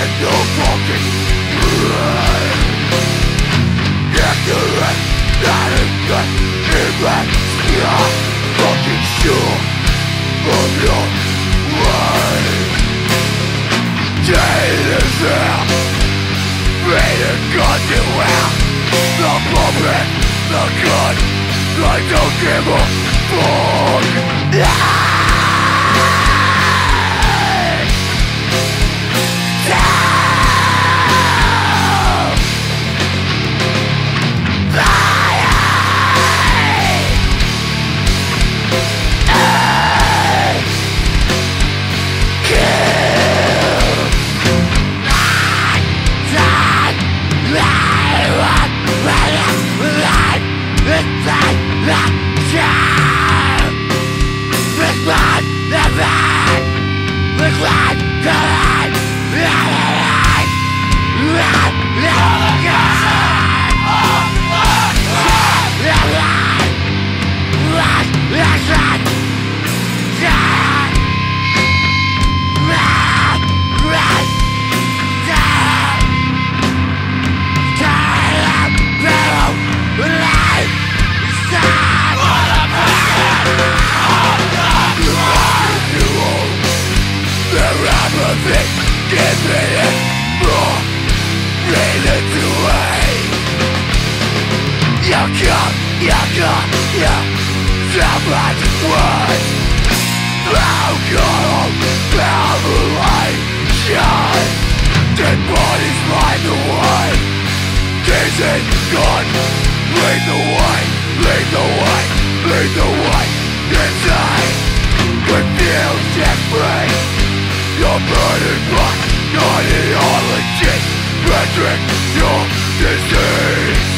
no fucking brain. Ignorant, adequate, you're fucking sure of your way. Jade is there, rated goddamn well. The puppet, the gun, I don't give a fuck. Give me it more, read it away. You so much words. Alcohol, revelation. Dead bodies light the way. Dizzy, gone. Lead the way, lead the way, lead the way. Insane, confused and free. You're burning black, not ideologies. Metric, your disease.